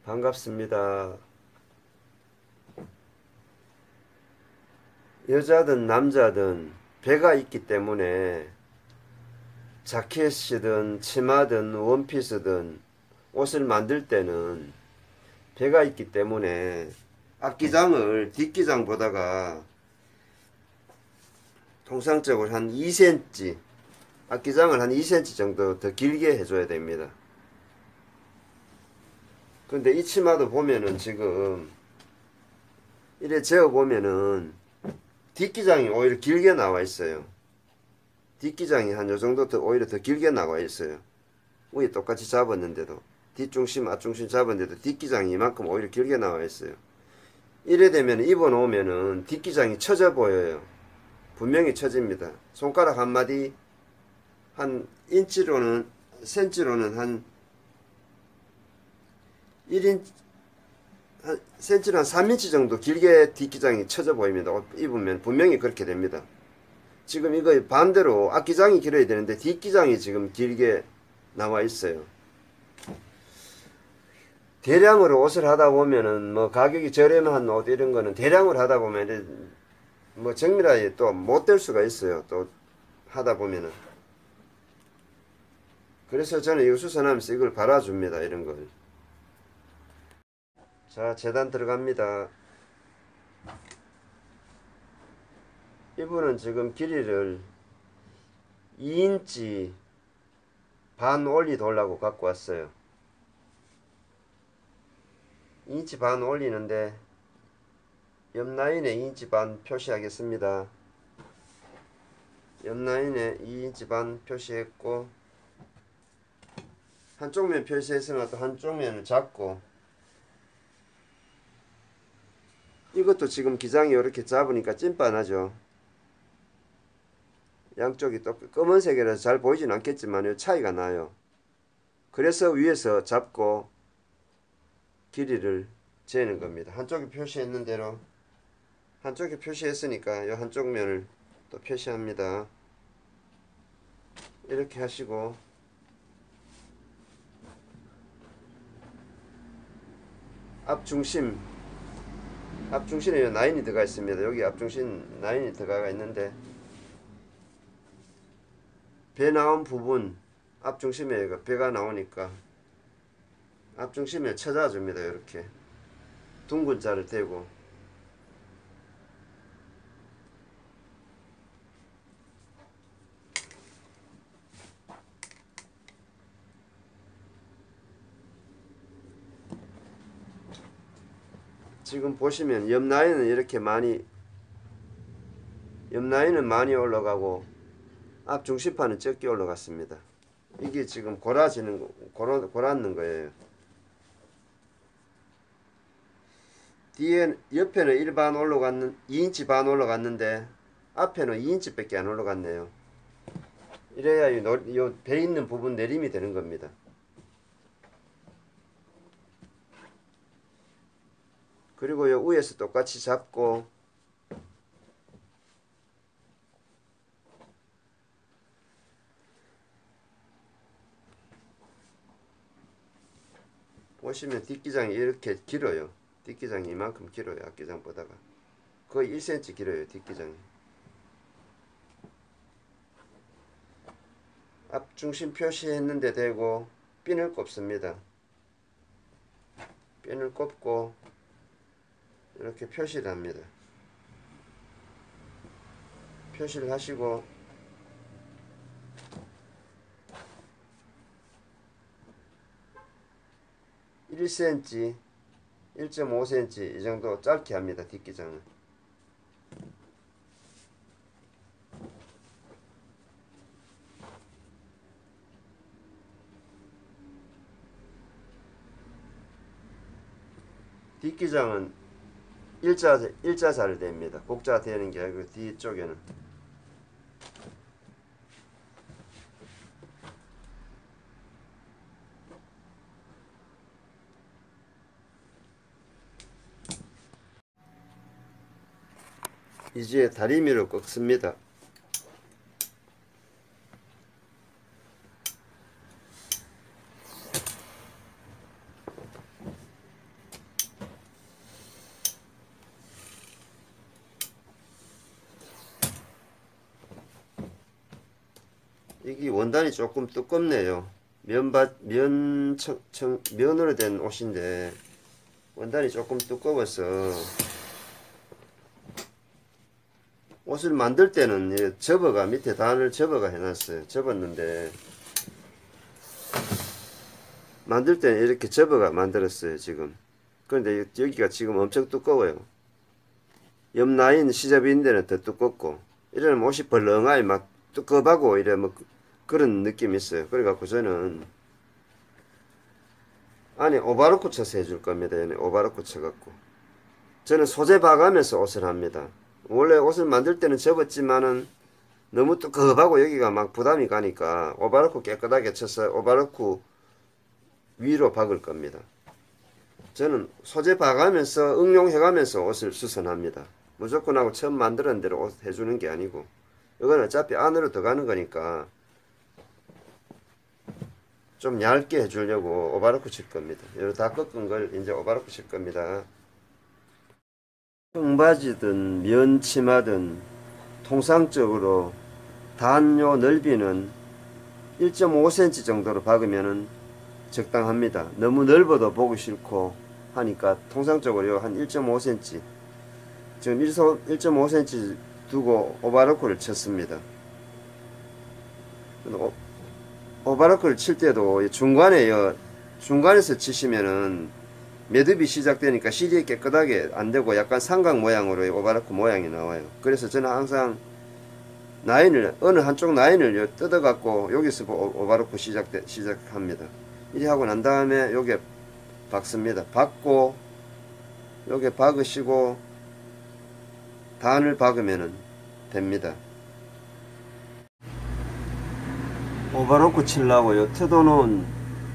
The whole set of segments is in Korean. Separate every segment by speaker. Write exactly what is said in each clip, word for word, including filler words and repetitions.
Speaker 1: 반갑습니다. 여자든 남자든 배가 있기 때문에 자켓이든 치마든 원피스든 옷을 만들 때는 배가 있기 때문에 앞기장을 뒷기장보다가 통상적으로 한 이 센티미터, 앞기장을 한 이 센티미터 정도 더 길게 해줘야 됩니다. 근데 이 치마도 보면은 지금 이래 재어 보면은 뒷기장이 오히려 길게 나와 있어요. 뒷기장이 한 요정도 더 오히려 더 길게 나와 있어요. 위에 똑같이 잡았는데도 뒷중심 앞중심 잡았는데도 뒷기장이 이만큼 오히려 길게 나와 있어요. 이래 되면 입어 놓으면은 뒷기장이 처져 보여요. 분명히 처집니다. 손가락 한마디 한 인치로는 센치로는 한 일 인치 한 센치로 한 삼 인치 정도 길게 뒷기장이 처져 보입니다. 옷 입으면 분명히 그렇게 됩니다. 지금 이거 반대로 앞기장이 길어야 되는데 뒷기장이 지금 길게 나와 있어요. 대량으로 옷을 하다 보면은 뭐 가격이 저렴한 옷 이런 거는 대량으로 하다 보면 뭐 정밀하게 또 못 될 수가 있어요. 또 하다 보면은. 그래서 저는 이거 수선하면서 이걸 갈아줍니다. 이런 걸. 자, 재단 들어갑니다. 이분은 지금 길이를 이 인치 반 올리 돌라고 갖고 왔어요. 이 인치 반 올리는데 옆 라인에 이 인치 반 표시하겠습니다. 옆 라인에 이 인치 반 표시했고 한쪽 면 표시했으면 또 한쪽 면을 잡고 이것도 지금 기장이 이렇게 잡으니까 찐빠나죠. 양쪽이 또 검은색이라서 잘 보이진 않겠지만 차이가 나요. 그래서 위에서 잡고 길이를 재는 겁니다. 한쪽에 표시했는 대로 한쪽에 표시했으니까 이 한쪽 면을 또 표시합니다. 이렇게 하시고 앞중심 앞중심에 라인이 들어가 있습니다. 여기 앞중심 라인이 들어가 있는데 배 나온 부분 앞중심에 배가 나오니까 앞중심에 찾아줍니다. 이렇게 둥근 자를 대고 지금 보시면 옆 라인은 이렇게 많이 옆 라인은 많이 올라가고 앞 중심판은 적게 올라갔습니다. 이게 지금 골아지는 거, 골아, 골았는 거예요. 뒤에 옆에는 일 반 올라갔는 이 인치 반 올라갔는데 앞에는 이 인치밖에 안 올라갔네요. 이래야 이 배 있는 부분 내림이 되는 겁니다. 그리고 요 위에서 똑같이 잡고 보시면 뒷기장이 이렇게 길어요. 뒷기장이 이만큼 길어요. 앞기장보다가 거의 일 센티미터 길어요. 뒷기장이. 앞중심 표시했는데 대고 핀을 꼽습니다. 핀을 꼽고 이렇게 표시를 합니다. 표시를 하시고 일 센티미터, 일 점 오 센티미터 이 정도 짧게 합니다. 뒷기장은. 뒷기장은 일자, 일자살을 댑니다. 곡자 되는 게 아니고 뒤쪽에는. 이제 다리미로 꺾습니다. 이게 원단이 조금 두껍네요. 면바, 면, 청, 청, 면으로 된 옷인데 원단이 조금 두꺼워서 옷을 만들 때는 접어가 밑에 단을 접어가 해놨어요. 접었는데 만들 때는 이렇게 접어가 만들었어요. 지금 그런데 여기가 지금 엄청 두꺼워요. 옆 라인 시접인 데는 더 두껍고 이러면 옷이 벌렁하게 막 두껍하고 이래 뭐 그런 느낌이 있어요. 그래갖고 저는 안에 오바로크 쳐서 해줄 겁니다. 얘는 오바로크 쳐갖고 저는 소재 봐가면서 옷을 합니다. 원래 옷을 만들 때는 접었지만은 너무 두껍하고 여기가 막 부담이 가니까 오바로크 깨끗하게 쳐서 오바로크 위로 박을 겁니다. 저는 소재 봐가면서 응용해가면서 옷을 수선합니다. 무조건 하고 처음 만드는 대로 옷 해주는 게 아니고 이건 어차피 안으로 들어가는 거니까 좀 얇게 해주려고 오바로크 칠 겁니다. 이거 다 꺾은 걸 이제 오바로크 칠 겁니다. 청바지든 면치마든 통상적으로 단요 넓이는 일 점 오 센티미터 정도로 박으면 적당합니다. 너무 넓어도 보기 싫고 하니까 통상적으로 한 일 점 오 센티미터 지금 일 점 오 센티미터 두고 오바로크를 쳤습니다. 오바로크를 칠 때도 중간에 중간에서 치시면은 매듭이 시작되니까 실이 깨끗하게 안되고 약간 삼각 모양으로 오바로크 모양이 나와요. 그래서 저는 항상 라인을 어느 한쪽 라인을 뜯어 갖고 여기서 오바로크 시작돼, 시작합니다. 이렇게 하고 난 다음에 여기에 박습니다. 박고 여기에 박으시고 단을 박으면 됩니다. 오바로크 칠라고요. 뜯어놓은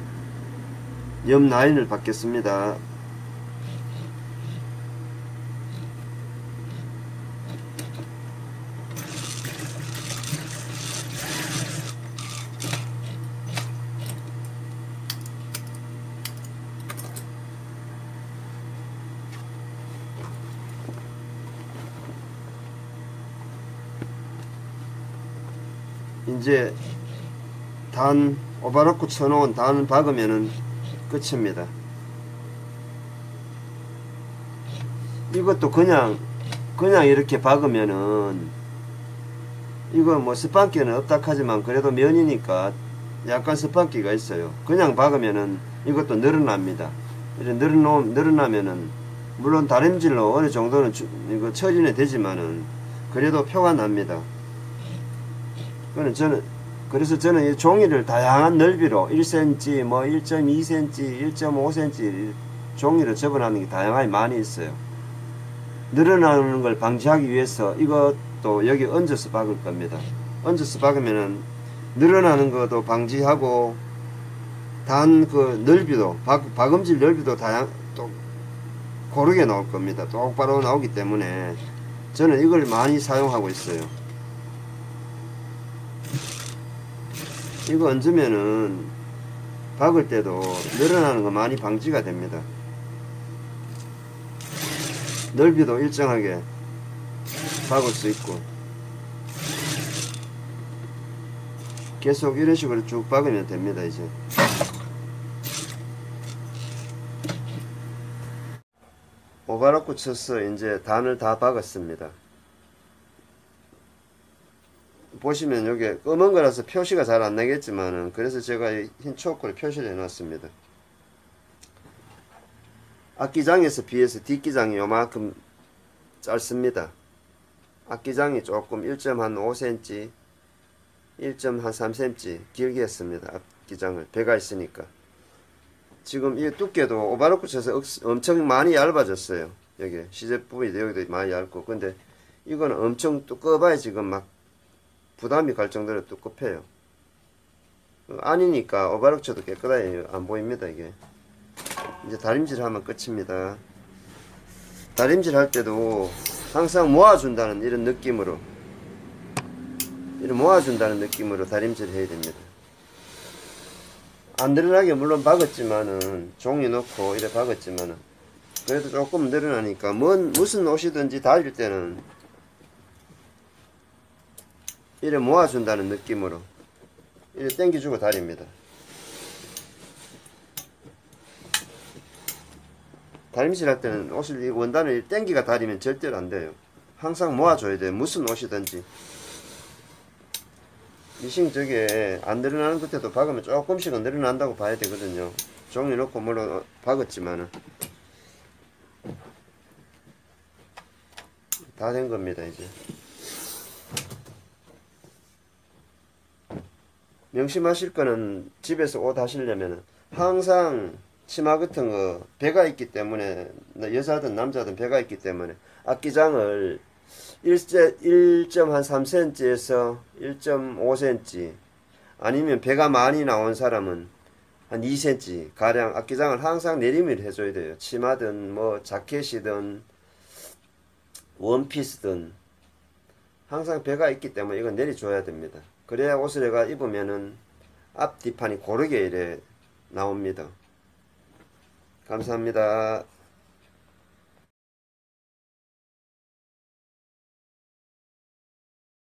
Speaker 1: 옆 라인을 박겠습니다. 이제 단 오바로크 쳐놓은 단 박으면은 끝입니다. 이것도 그냥 그냥 이렇게 박으면은 이거 뭐 스판기는 없다 하지만 그래도 면이니까 약간 스판기가 있어요. 그냥 박으면은 이것도 늘어납니다. 이렇게 늘어놓, 늘어나면은 물론 다림질로 어느 정도는 주, 이거 처리는 되지만은 그래도 표가 납니다. 그는 저는 그래서 저는 이 종이를 다양한 넓이로 일 센티미터, 뭐 일 점 이 센티미터, 일 점 오 센티미터 종이를 접어놨는 게 다양하게 많이 있어요. 늘어나는 걸 방지하기 위해서 이것도 여기 얹어서 박을 겁니다. 얹어서 박으면은 늘어나는 것도 방지하고 단 그 넓이도 박, 박음질 넓이도 다양 또 고르게 나올 겁니다. 똑바로 나오기 때문에 저는 이걸 많이 사용하고 있어요. 이거 얹으면은 박을 때도 늘어나는 거 많이 방지가 됩니다. 넓이도 일정하게 박을 수 있고 계속 이런 식으로 쭉 박으면 됩니다. 이제 오바로크 쳐서 이제 단을 다 박았습니다. 보시면 여기 검은 거라서 표시가 잘 안 나겠지만은 그래서 제가 흰 초크를 표시를 해 놨습니다. 앞기장에서 비해서 뒷기장이 요만큼 짧습니다. 앞기장이 조금 일 점 오 센티미터, 일 점 삼 센티미터 길게 했습니다. 앞기장을 배가 있으니까. 지금 이 두께도 오바로크 쳐서 엄청 많이 얇아졌어요. 여기 시접 부분이 여기도 많이 얇고, 근데 이거는 엄청 두꺼워야 지금 막 부담이 갈 정도로 두껍해요. 아니니까 오바로크 쳐도 깨끗하게 안 보입니다. 이게 이제 다림질 하면 끝입니다. 다림질 할 때도 항상 모아준다는 이런 느낌으로 이런 모아준다는 느낌으로 다림질 해야 됩니다. 안 늘어나게 물론 박았지만은 종이 넣고 이래 박았지만은 그래도 조금 늘어나니까 뭔 무슨 옷이든지 다릴 때는 이래 모아준다는 느낌으로 이렇게 당겨주고 다립니다. 다림질 할 때는 옷을 이 원단을 당기가 다리면 절대로 안 돼요. 항상 모아줘야 돼요. 무슨 옷이든지. 미싱 저게 안 늘어나는 끝에도 박으면 조금씩은 늘어난다고 봐야 되거든요. 종이 놓고 물론 박았지만은 다 된 겁니다. 이제 명심하실 거는 집에서 옷 하시려면은 항상 치마 같은 거 배가 있기 때문에 여자든 남자든 배가 있기 때문에 앞기장을 일 점 삼 센티미터에서 일 점 오 센티미터 아니면 배가 많이 나온 사람은 한 이 센티미터 가량 앞기장을 항상 내림을 해줘야 돼요. 치마든 뭐 자켓이든 원피스든 항상 배가 있기 때문에 이건 내려줘야 됩니다. 그래야 옷을 내가 입으면은 앞 뒷판이 고르게 이래 나옵니다. 감사합니다.